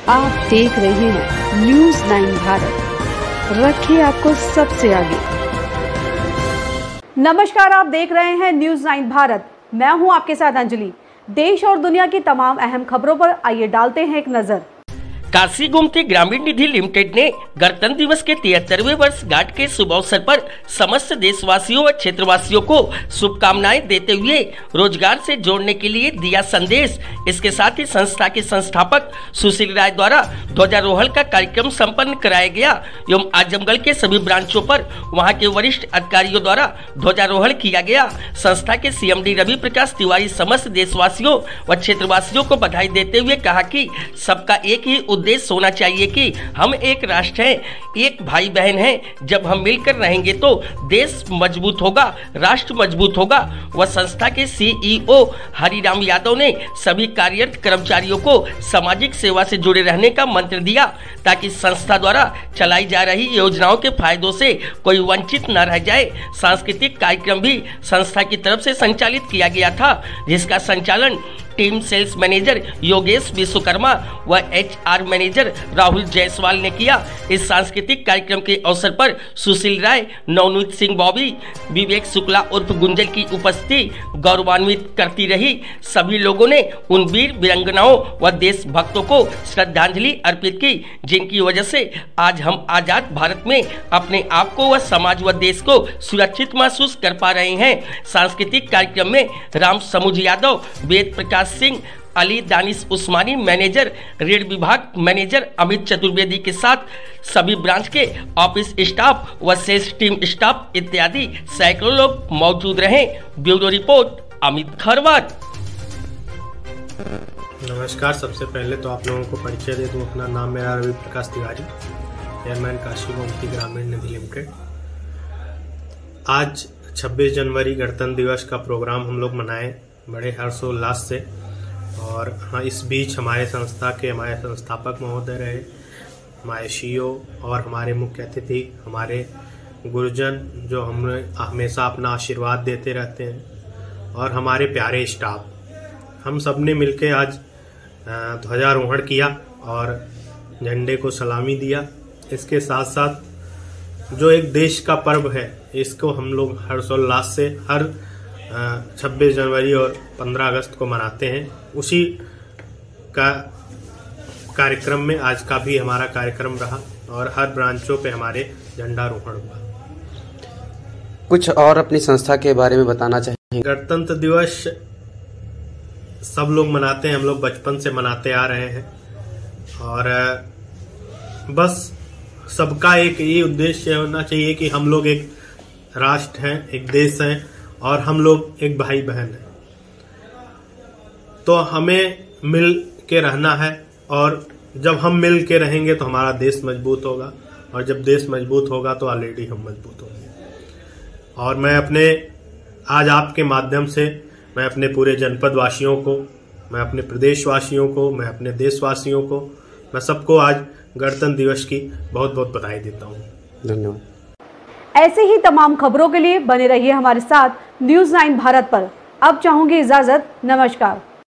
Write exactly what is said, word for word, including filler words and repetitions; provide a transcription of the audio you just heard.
आप देख रहे हैं न्यूज नाइन भारत, रखिए आपको सबसे आगे। नमस्कार, आप देख रहे हैं न्यूज नाइन भारत। मैं हूं आपके साथ अंजलि। देश और दुनिया की तमाम अहम खबरों पर आइए डालते हैं एक नजर। काशी गोमती ग्रामीण निधि लिमिटेड ने गणतंत्र दिवस के तिहत्तरवें वर्षगांठ के शुभ अवसर पर समस्त देशवासियों व क्षेत्रवासियों को शुभकामनाएं देते हुए रोजगार से जोड़ने के लिए दिया संदेश। इसके साथ ही संस्था के संस्थापक सुशील राय द्वारा ध्वजारोहण का कार्यक्रम संपन्न कराया गया एवं आजमगढ़ के सभी ब्रांचों पर वहां के वरिष्ठ अधिकारियों द्वारा ध्वजारोहण किया गया। संस्था के सीएमडी रवि प्रकाश तिवारी समस्त देशवासियों व क्षेत्रवासियों को बधाई देते हुए कहा कि सबका एक ही उद्देश्य होना चाहिए कि हम एक राष्ट्र हैं, एक भाई बहन हैं। जब हम मिलकर रहेंगे तो देश मजबूत होगा, राष्ट्र मजबूत होगा। वह संस्था के सीईओ हरिराम यादव ने सभी कार्यरत कर्मचारियों को सामाजिक सेवा से जुड़े रहने का मंत्र दिया ताकि संस्था द्वारा चलाई जा रही योजनाओं के फायदों से कोई वंचित न रह जाए। सांस्कृतिक कार्यक्रम भी संस्था की तरफ से संचालित किया गया था, जिसका संचालन team sales manager Yogesh Vishwakarma व एचआर मैनेजर राहुल जायसवाल ने किया। इस सांस्कृतिक कार्यक्रम के अवसर पर सुशील राय, नवनीत सिंह बॉबी, विवेक शुक्ला उर्फ गुंजल की उपस्थिति गौरवान्वित करती रही। सभी लोगों ने उन वीर वीरांगनाओं व देशभक्तों को श्रद्धांजलि अर्पित की जिनकी वजह से आज हम आजाद भारत में अपने आप को व समाज व देश को सुरक्षित महसूस कर पा रहे हैं। सांस्कृतिक कार्यक्रम में राम समुझ यादव, वेद प्रकाश सिंह, अली दानिश उस्मानी मैनेजर, ऋण विभाग मैनेजर अमित चतुर्वेदी के साथ सभी ब्रांच के ऑफिस स्टाफ व सेल्स टीम स्टाफ इत्यादि सैकड़ों लोग मौजूद रहे। Bureau report Amit Kharwat. नमस्कार, सबसे पहले तो आप लोगों को परिचय दे दूं। अपना नाम मेरा रवि प्रकाश तिवारी, चेयरमैन काशी गोमती ग्रामीण निधि लिमिटेड। आज छब्बीस जनवरी गणतंत्र दिवस का प्रोग्राम हम लोग मनाए बड़े हर्षोल्लास से, और हाँ, इस बीच हमारे संस्था के हमारे संस्थापक महोदय रहे, हमारे सीईओ और हमारे मुख्य अतिथि, हमारे गुरुजन जो हमें हमेशा अपना आशीर्वाद देते रहते हैं, और हमारे प्यारे स्टाफ, हम सब ने मिलकर आज ध्वजारोहण किया और झंडे को सलामी दिया। इसके साथ साथ जो एक देश का पर्व है, इसको हम लोग हर्षोल्लास से हर छब्बीस जनवरी और पंद्रह अगस्त को मनाते हैं। उसी का कार्यक्रम में आज का भी हमारा कार्यक्रम रहा और हर ब्रांचों पे हमारे झंडारोहण हुआ। कुछ और अपनी संस्था के बारे में बताना चाहिए? गणतंत्र दिवस सब लोग मनाते हैं, हम लोग बचपन से मनाते आ रहे हैं, और बस सबका एक ये उद्देश्य होना चाहिए कि हम लोग एक राष्ट्र हैं, एक देश हैं, और हम लोग एक भाई बहन हैं। तो हमें मिल के रहना है, और जब हम मिल के रहेंगे तो हमारा देश मजबूत होगा, और जब देश मजबूत होगा तो ऑलरेडी हम मजबूत होंगे। और मैं अपने आज आपके माध्यम से मैं अपने पूरे जनपद वासियों को, मैं अपने प्रदेशवासियों को, मैं अपने देशवासियों को, मैं सबको आज गणतंत्र दिवस की बहुत बहुत बधाई देता हूँ। धन्यवाद। ऐसे ही तमाम खबरों के लिए बने रहिए हमारे साथ न्यूज नाइन भारत पर। अब चाहूंगी इजाजत। नमस्कार।